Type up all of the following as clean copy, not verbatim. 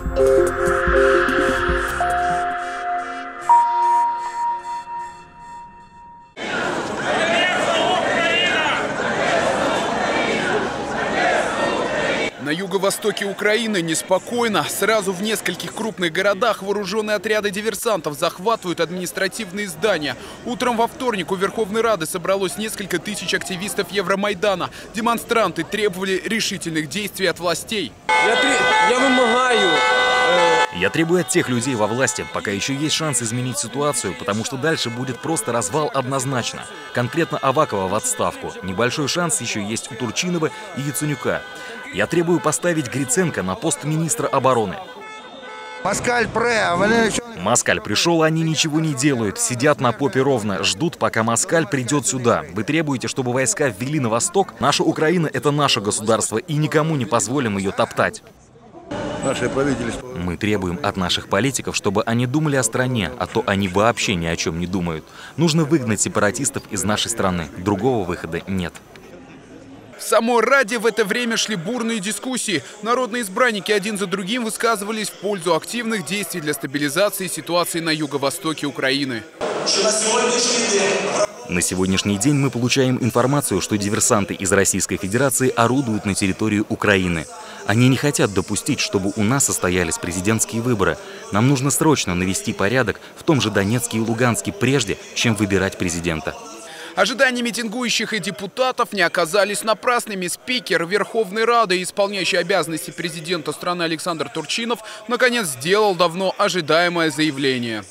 На юго-востоке Украины неспокойно. Сразу в нескольких крупных городах вооруженные отряды диверсантов захватывают административные здания. Утром во вторник у Верховной Рады собралось несколько тысяч активистов Евромайдана. Демонстранты требовали решительных действий от властей. Я требую от тех людей во власти, пока еще есть шанс изменить ситуацию, потому что дальше будет просто развал однозначно. Конкретно Авакова в отставку. Небольшой шанс еще есть у Турчинова и Яценюка. Я требую поставить Гриценко на пост министра обороны. Москаль пришел, они ничего не делают, сидят на попе ровно, ждут, пока Москаль придет сюда. Вы требуете, чтобы войска ввели на восток? Наша Украина – это наше государство, и никому не позволим ее топтать. Мы требуем от наших политиков, чтобы они думали о стране, а то они вообще ни о чем не думают. Нужно выгнать сепаратистов из нашей страны. Другого выхода нет. В самой Раде в это время шли бурные дискуссии. Народные избранники один за другим высказывались в пользу активных действий для стабилизации ситуации на юго-востоке Украины. На сегодняшний день мы получаем информацию, что диверсанты из Российской Федерации орудуют на территории Украины. Они не хотят допустить, чтобы у нас состоялись президентские выборы. Нам нужно срочно навести порядок в том же Донецке и Луганске, прежде чем выбирать президента. Ожидания митингующих и депутатов не оказались напрасными. Спикер Верховной Рады и исполняющий обязанности президента страны Александр Турчинов наконец сделал давно ожидаемое заявление.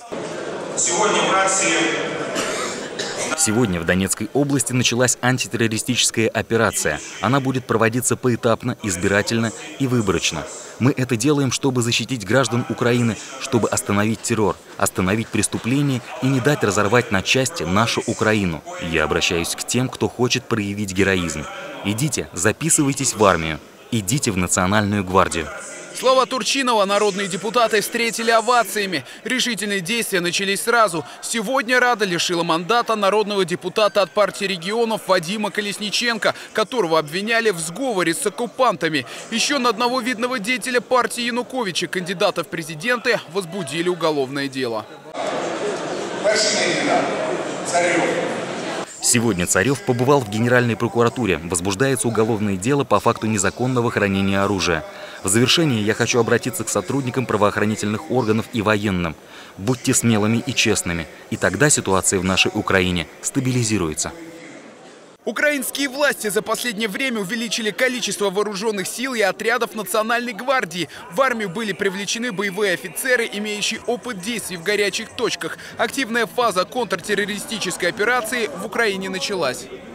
Сегодня в Донецкой области началась антитеррористическая операция. Она будет проводиться поэтапно, избирательно и выборочно. Мы это делаем, чтобы защитить граждан Украины, чтобы остановить террор, остановить преступления и не дать разорвать на части нашу Украину. Я обращаюсь к тем, кто хочет проявить героизм. Идите, записывайтесь в армию. Идите в Национальную гвардию. Слова Турчинова народные депутаты встретили овациями. Решительные действия начались сразу. Сегодня Рада лишила мандата народного депутата от партии регионов Вадима Колесниченко, которого обвиняли в сговоре с оккупантами. Еще на одного видного деятеля партии Януковича, кандидата в президенты, возбудили уголовное дело. Сегодня Царев побывал в Генеральной прокуратуре. Возбуждается уголовное дело по факту незаконного хранения оружия. В завершение я хочу обратиться к сотрудникам правоохранительных органов и военным. Будьте смелыми и честными, и тогда ситуация в нашей Украине стабилизируется. Украинские власти за последнее время увеличили количество вооруженных сил и отрядов Национальной гвардии. В армию были привлечены боевые офицеры, имеющие опыт действий в горячих точках. Активная фаза контртеррористической операции в Украине началась.